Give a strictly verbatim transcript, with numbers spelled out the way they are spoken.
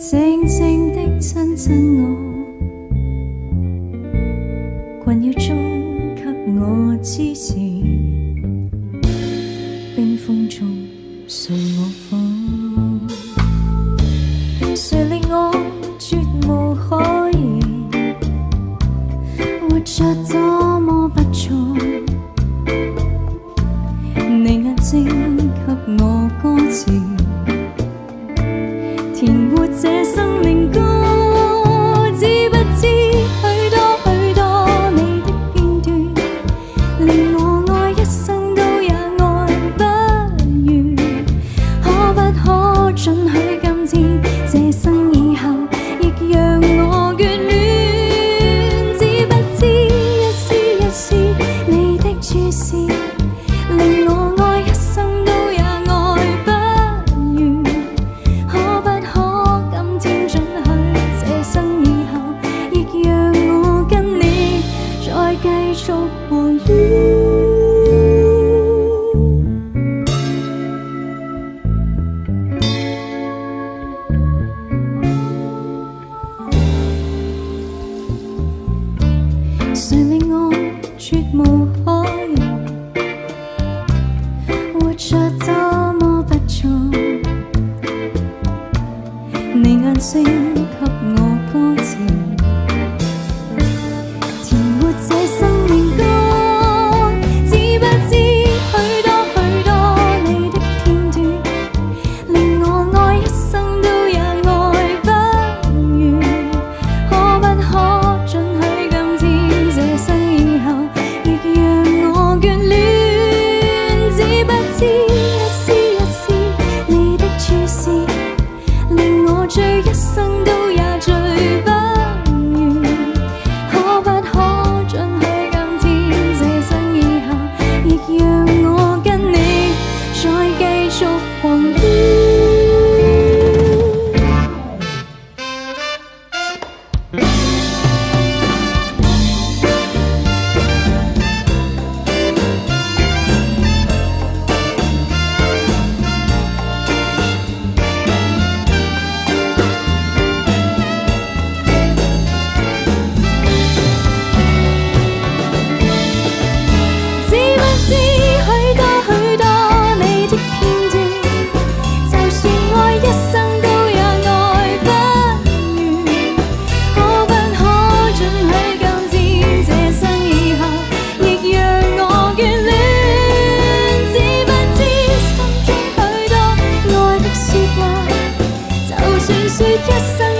靜靜的親親我，困擾中給我支持，冰封中隨我放，誰令我絕無可言，活着多麼不錯，你眼睛給我歌詞，填活這生命歌，知不知許多許多你的片段，令我愛一生都也愛不完，可不可准許今天這生以後亦讓我眷戀，知不知一絲一絲你的注視，令我愛一生都也愛不完，可不可今天准許這生以後亦讓我跟你再繼續狂戀。誰令我絕無可言，活着多麼不錯，你眼睛給我歌詞，填活這生命歌，知不知許多許多你的片段，令我愛一生都也愛不完，可不可准許今天這生以後亦讓我眷戀，知不知一絲一絲你的注視，令我醉一生都也醉不完，可不可准許今天這生以後亦讓我跟你再繼續狂戀。知不知許多許多你的片段，就算愛一生都也愛不完，可不可准許今天這生以後亦讓我眷戀，知不知心中許多愛的説話，就算說一生